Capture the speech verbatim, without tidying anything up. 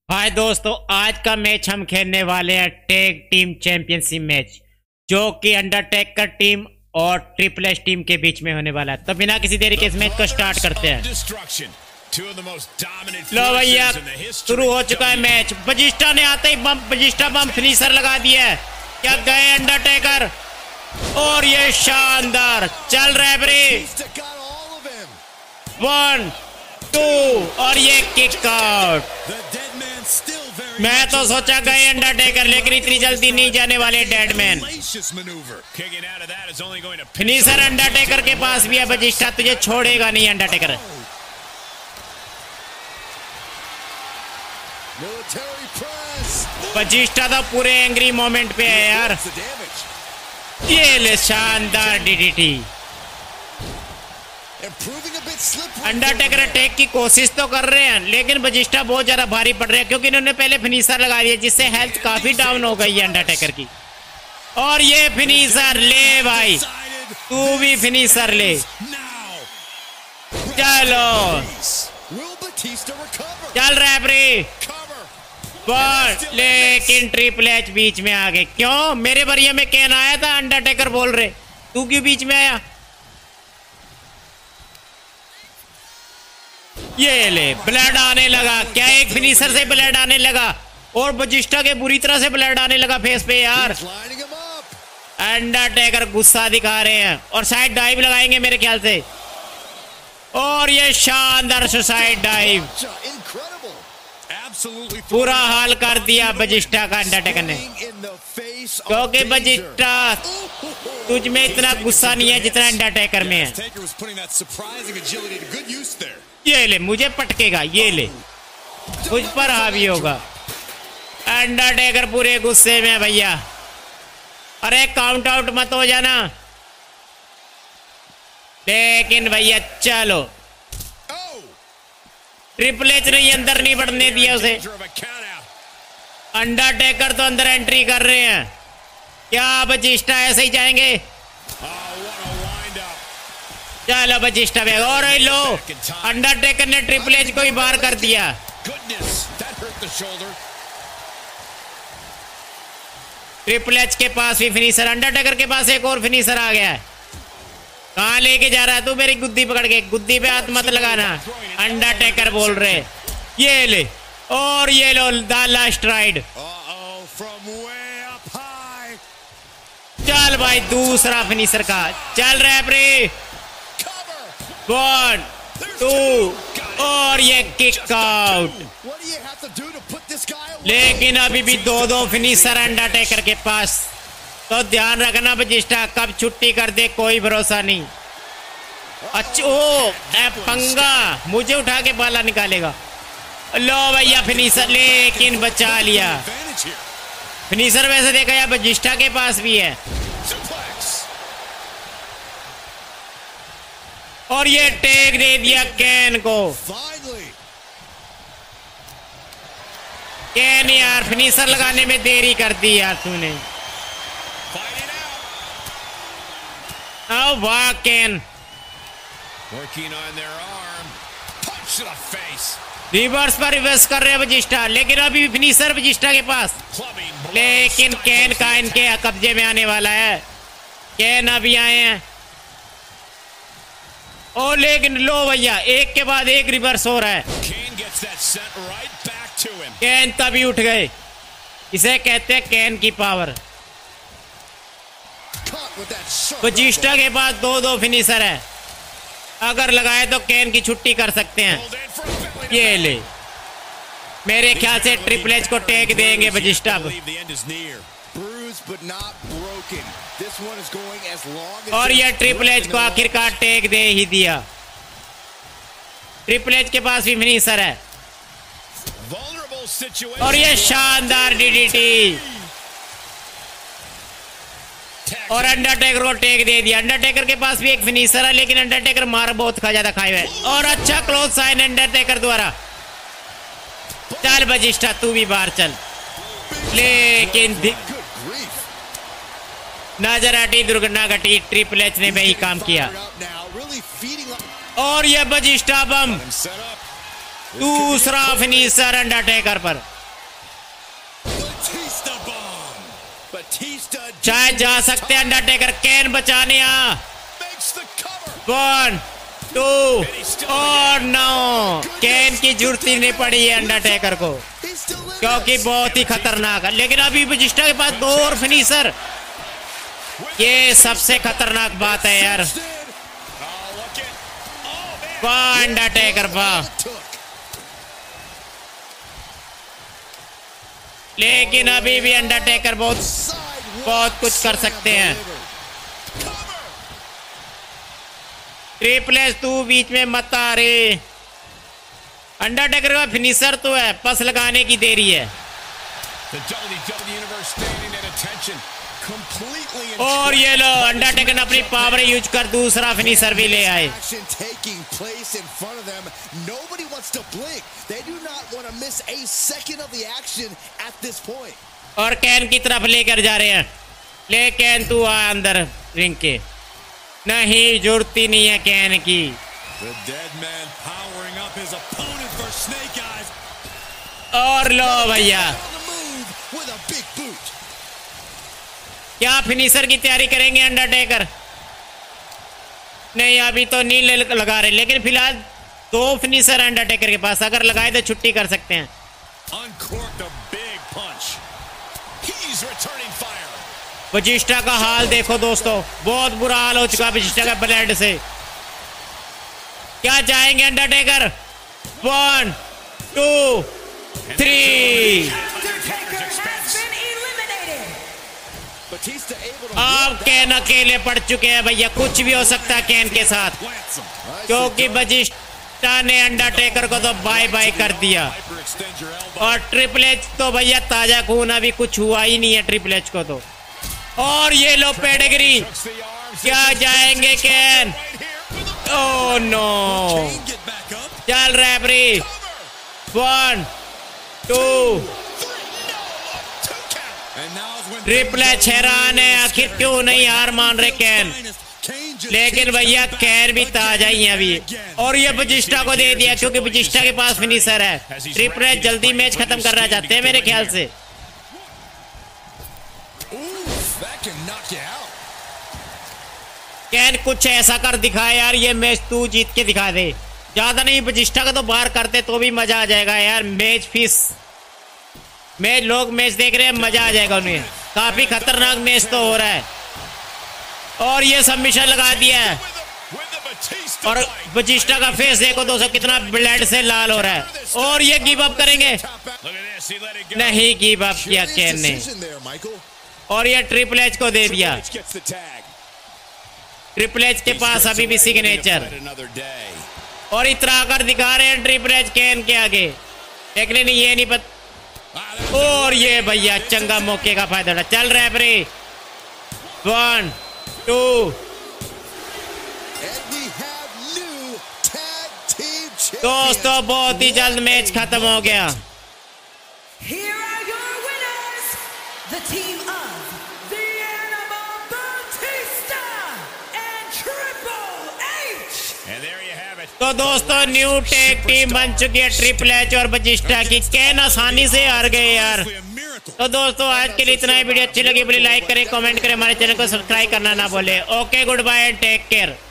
हाय दोस्तों, आज का मैच हम खेलने वाले हैं टैग टीम चैंपियनशिप मैच, जो कि अंडरटेकर टीम और ट्रिपल एच टीम के बीच में होने वाला है। तो बिना किसी देरी के इस मैच को स्टार्ट करते हैं। लो भैया, शुरू हो चुका है मैच। बजिस्टा ने आते ही बम बजिस्टा बम फिनिशर लगा दिया है। क्या गए अंडरटेकर, और ये शानदार चल रहा है ब्रे। वन टू और ये किक आउट। मैं तो सोचा गए अंडरटेकर, लेकिन इतनी जल्दी नहीं जाने वाले डेडमैन। फिनिशर अंडरटेकर के पास भी है। बजिस्टा तुझे छोड़ेगा नहीं अंडरटेकर। बजिस्टा तो पूरे एंग्री मोमेंट पे है यार। ये ले शानदार डीडीटी। अंडरटेकर अटैक की कोशिश तो कर रहे हैं, लेकिन बजिस्टा बहुत ज्यादा भारी पड़ रहे हैं, क्योंकि इन्होंने पहले फिनिशर लगा दिया, जिससे हेल्थ काफी डाउन हो गई है अंडरटेकर की। और ये फिनिशर ले भाई, तू भी फिनिशर ले। चलो चल रहा है ब्रे। लेकिन ट्रिपल एच बीच में आ गए। क्यों? मेरे बरिया में कैन आया था, अंडरटेकर बोल रहे, तू क्यों बीच में आया? ये ले, ब्लड आने लगा। क्या एक फिनिशर से ब्लड आने लगा, और बजिस्टा के बुरी तरह से ब्लड आने लगा फेस पे यार। अंडरटेकर गुस्सा दिखा रहे हैं, और साइड डाइव लगाएंगे मेरे ख्याल से। और ये शानदार सुसाइड डाइव, पूरा हाल कर दिया बजिस्टा का अंडरटेकर ने। क्योंकि बजिस्टा तुझ में इतना गुस्सा नहीं है जितना अंडरटेकर में है। ये ले, मुझे पटकेगा, ये ले, मुझ पर हावी होगा। अंडरटेकर पूरे गुस्से में भैया। अरे काउंट आउट मत हो जाना। लेकिन भैया चलो, ट्रिपल एच ने अंदर नहीं बढ़ने दिया उसे। अंडरटेकर तो अंदर एंट्री कर रहे हैं। क्या बजिस्टा ऐसे ही जाएंगे? चलो बजिस्टा बैग, और लो, अंडरटेकर ने ट्रिपल एच को ही बाहर कर दिया। ट्रिपल एच के पास भी फिनिशर, अंडरटेकर के पास एक और फिनिशर आ गया है। कहाँ लेके जा रहा है तू? मेरी गुद्दी पकड़ के, गुद्दी पे हाथ मत लगाना, अंडरटेकर बोल रहे। ये ले, और ये लो द लास्ट राइड। चल भाई, दूसरा फिनिशर का चल रहा है प्रे। वन टू और ये किक आउट। लेकिन अभी भी दो दो फिनिशर अंडरटेकर के पास। तो ध्यान रखना बजिस्टा, कब छुट्टी कर दे कोई भरोसा नहीं। अच्छा, ओ पंगा, मुझे उठा के बाला निकालेगा। लो भैया फिनिशर, लेकिन बचा लिया। फिनिशर वैसे देखा या बजिस्टा के पास भी है। और ये टैग दे दिया कैन को। कैन यार, फिनिशर लगाने में देरी कर दी यार तूने। Oh, वाह कैन, रिवर्स पर रिवर्स कर रहे हैं बजिस्टा, लेकिन अभी भी फिनिशर बजिस्टा के पास। लेकिन कैन का इनके कब्जे में आने वाला है। कैन अभी आए हैं। ओ लेकिन लो भैया, एक के बाद एक रिवर्स हो रहा है। कैन तभी उठ गए। इसे कहते हैं कैन की पावर। बजिस्टा के पास दो दो फिनिशर है, अगर लगाए तो कैन की छुट्टी कर सकते हैं। ये ले, मेरे ख्याल से ट्रिपल एच को टैग देंगे बजिस्टा। और ये ट्रिपल एच को आखिरकार टैग दे ही दिया। ट्रिपल एच के पास भी फिनिशर है, और ये शानदार डीडीटी, और अंडरटेकर को टैग दे दिया। अंडरटेकर के पास भी एक फिनिशर है, लेकिन अंडरटेकर मार बहुत खा ज्यादा खाए हुए। और अच्छा क्लोज साइन अंडरटेकर द्वारा। चल बजिस्टा, तू भी बाहर चल। लेकिन नजर हटी, दुर्घटना घटी। ट्रिपल एच ने वही काम किया। और ये बजिस्टा बम, दूसरा फिनिशर अंडरटेकर पर। शायद जा सकते हैं अंडरटेकर। कैन बचाने आ। वन टू और नो, कैन की जरूरत ही नहीं पड़ी है अंडरटेकर को, क्योंकि बहुत ही खतरनाक है। लेकिन अभी बजिस्टा के पास दो और फिनिशर, ये सबसे खतरनाक बात है यार। वाह अंडरटेकर वाह, लेकिन अभी भी अंडरटेकर बहुत बहुत कुछ कर सकते हैं। ट्रिपल एच तू बीच में मत आ रे। अंडरटेकर का फिनिशर तो है, पस लगाने की देरी है। और ये लो अंडरटेकर ने अपनी पावर यूज कर दूसरा फिनिशर भी ले आए। और कैन की तरफ लेकर जा रहे हैं। ले कैन तू आ अंदर रिंग के। नहीं, जरूरत ही नहीं है कैन की। और लो भैया, क्या फिनिशर की तैयारी करेंगे अंडरटेकर? नहीं, अभी तो नहीं लगा रहे, लेकिन फिलहाल दो फिनिशर अंडरटेकर के पास, अगर लगाए तो छुट्टी कर सकते हैं। बजिस्टा का हाल देखो दोस्तों, बहुत बुरा हाल हो चुका बजिस्टा का ब्लड से। क्या जाएंगे अंडरटेकर? One two three. अब कैन अकेले पड़ चुके हैं भैया, कुछ भी हो सकता है कैन के साथ, क्योंकि बजिस्टा ने अंडरटेकर को तो बाय बाय कर दिया। और ट्रिपल एच तो भैया ताजा खून, अभी कुछ हुआ ही नहीं है ट्रिपल एच को तो। और ये लो पेडिग्री, क्या जाएंगे कैन? ओह नो, चल referee. One two, triple H हैरान है, आखिर क्यों नहीं हार मान रहे कैन। लेकिन भैया कैन भी ताजा ही है अभी। और ये बजिस्टा को दे दिया, क्योंकि बजिस्टा के पास फिनिशर है। ट्रिपल एच जल्दी मैच खत्म करना चाहते हैं मेरे ख्याल से। कैन कुछ ऐसा कर दिखा यार, ये मैच तू जीत के दिखा दे। ज्यादा नहीं, बजिस्टा का तो बाहर करते तो भी मजा आ जाएगा यार। मैच फिस मैच लोग मैच देख रहे हैं, मजा आ जाएगा उन्हें। काफी खतरनाक मैच तो हो रहा है। और ये सबमिशन लगा दिया है। और बजिस्टा का फेस देखो दोस्तों, कितना ब्लड से लाल हो रहा है। और ये गिव अप करेंगे? नहीं, गिव अप किया कैन ने। और ये ट्रिपल एच को दे दिया। ट्रिपल एच के पास अभी भी सिग्नेचर, और इतना कर दिखा रहे हैं ट्रिपल एच कैन के आगे। लेकिन नहीं, ये नहीं पता। और ये भैया चंगा मौके का फायदा उठा। चल रेफरी। वन टू, दोस्तों बहुत ही जल्द मैच खत्म हो गया। तो दोस्तों न्यू टैग टीम बन चुकी है ट्रिपल एच और बजिस्टा की। कैन आसानी से हार गए यार। तो दोस्तों आज के लिए इतना ही। वीडियो अच्छी लगी प्लीज लाइक करें, कमेंट करें, हमारे चैनल को सब्सक्राइब करना ना भूलें। Okay, good bye and take care.